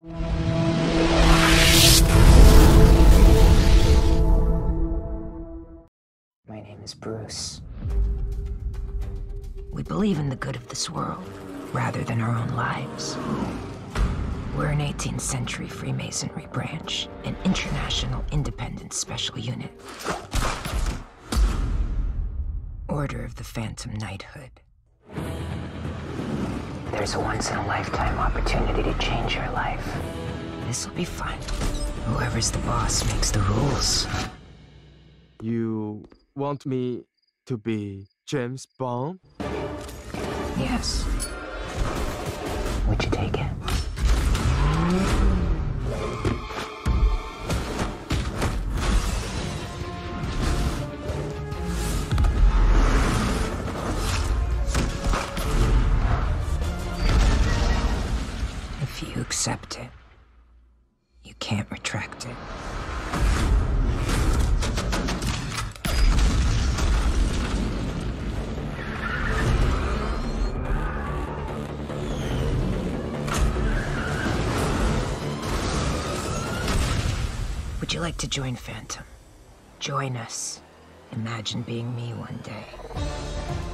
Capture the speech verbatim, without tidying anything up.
My name is Bruce. We believe in the good of this world, rather than our own lives. We're an eighteenth century Freemasonry branch, an international independent special unit. Order of the Phantom Knighthood. There's a once-in-a-lifetime opportunity to change your life. This'll be fun. Whoever's the boss makes the rules. You want me to be James Bond? Yes. Would you take it? If you accept it, you can't retract it. Would you like to join Phantom? Join us. Imagine being me one day.